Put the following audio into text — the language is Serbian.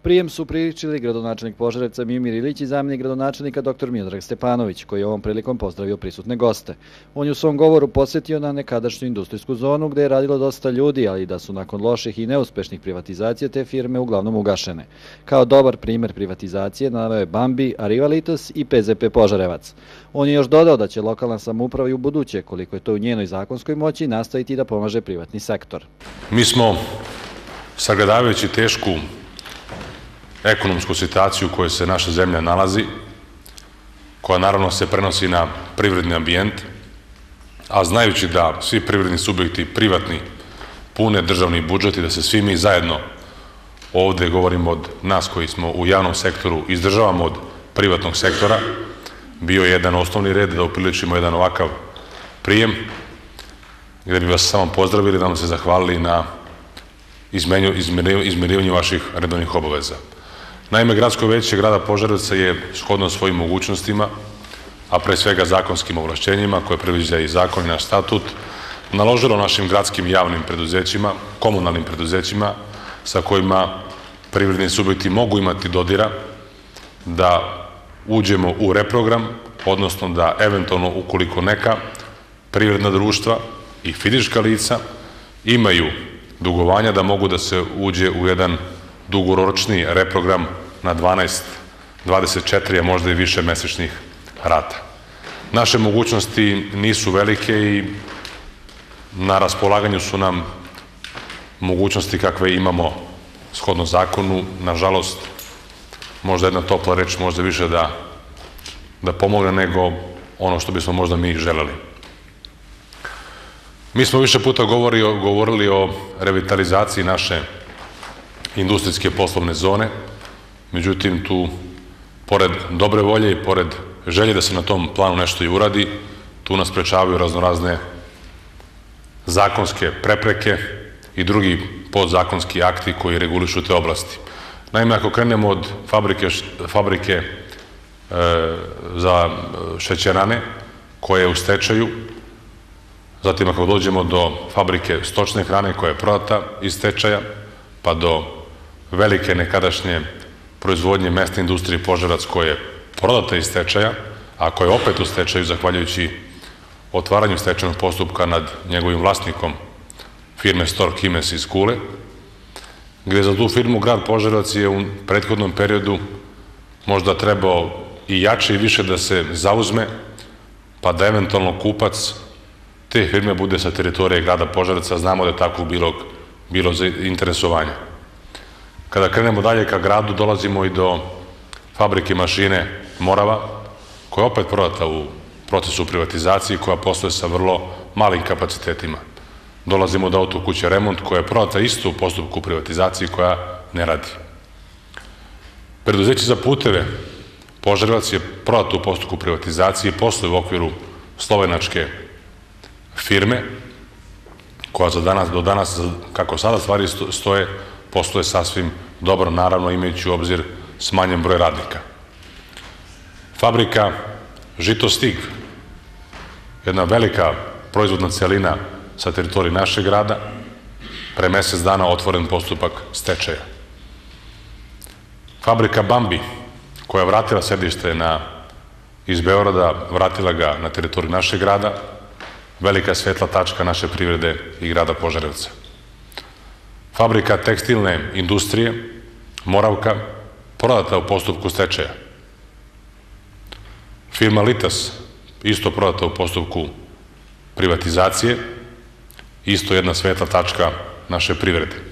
Prijem su priličili gradonačelnik Požarevca Mimir Ilić i zamjenik gradonačelnika dr. Miodrag Stepanović, koji je ovom prilikom pozdravio prisutne goste. On je u svom govoru podsjetio na nekadašnju industrijsku zonu gde je radilo dosta ljudi, ali da su nakon loših i neuspešnih privatizacija te firme uglavnom ugašene. Kao dobar primer privatizacije naveo je Bambi, Arivalitos i PZP Požarevac. On je još dodao da će lokalna samouprava i u buduće, koliko je to u njenoj zakonskoj moći, nastaviti da pomaže privatni sektor. Mi smo, sagledavajući tešku ekonomsku situaciju u kojoj se naša zemlja nalazi, koja naravno se prenosi na privredni ambijent, a znajući da svi privredni subjekti privatni pune državni budžet i da se svi mi zajedno, ovde govorimo od nas koji smo u javnom sektoru, izdržavamo od privatnog sektora, bio je jedan osnovni red da upriličimo jedan ovakav prijem, gde bi vas samo pozdravili, da vam se zahvalili na izmirivanju vaših redovnih obaveza. Naime, Gradsko veće grada Požarevca je shodno svojim mogućnostima, a pre svega zakonskim ovlašćenjima koje predviđa i zakon i naš statut, naložilo našim gradskim javnim preduzećima, komunalnim preduzećima sa kojima privredni subjekti mogu imati dodira, da uđemo u reprogram, odnosno da eventualno ukoliko neka privredna društva i fizička lica imaju dugovanja, da mogu da se uđe u jedan dugoročni reprogram na 12, 24, a možda i više mesečnih rata. Naše mogućnosti nisu velike i na raspolaganju su nam mogućnosti kakve imamo shodno zakonu. Nažalost, možda jedna topla reč možda više da pomogne nego ono što bismo možda mi želeli. Mi smo više puta govorili o revitalizaciji naše industrijske poslovne zone, međutim tu, pored dobre volje i pored želje da se na tom planu nešto i uradi, tu nas sprečavaju raznorazne zakonske prepreke i drugi podzakonski akti koji regulišu te oblasti. Naime, ako krenemo od fabrike za šećerane koja je u stečaju, zatim ako dođemo do fabrike stočne hrane koja je prodata iz stečaja, pa do velike nekadašnje proizvodnje mesne industrije Požarevac koja je prodata iz stečaja, a koja je opet u stečaju zahvaljujući otvaranju stečajnog postupka nad njegovim vlasnikom firme Stork Imes iz Kule, gde za tu firmu grad Požarevac je u prethodnom periodu možda trebao i jače i više da se zauzme, pa da eventualno kupac te firme bude sa teritorije grada Požarevca. Znamo da je tako bilo za interesovanje. Kada krenemo dalje ka gradu, dolazimo i do fabrike mašine Morava, koja je opet prodata u procesu privatizacije, koja posluje sa vrlo malim kapacitetima. Dolazimo do autokuće Remont, koja je prodata isto u postupku privatizacije, koja ne radi. Preduzeće za puteve Požarevac je prodato u postupku privatizacije i posluje u okviru slovenačke firme, koja do danas, kako sada stvari stoje, posluje sasvim dobro, naravno imajući u obzir smanjen broj radnika. Fabrika Žitostig, jedna velika proizvodna celina sa teritorije našeg grada, pre mesec dana otvoren postupak stečaja. Fabrika Bambi, koja je vratila sedište iz Beograda, vratila ga na teritoriju našeg grada, velika svetla tačka naše privrede i grada Požarevca. Fabrika tekstilne industrije Moravka, prodata u postupku stečaja. Firma Litas, isto prodata u postupku privatizacije, isto jedna svetla tačka naše privrede.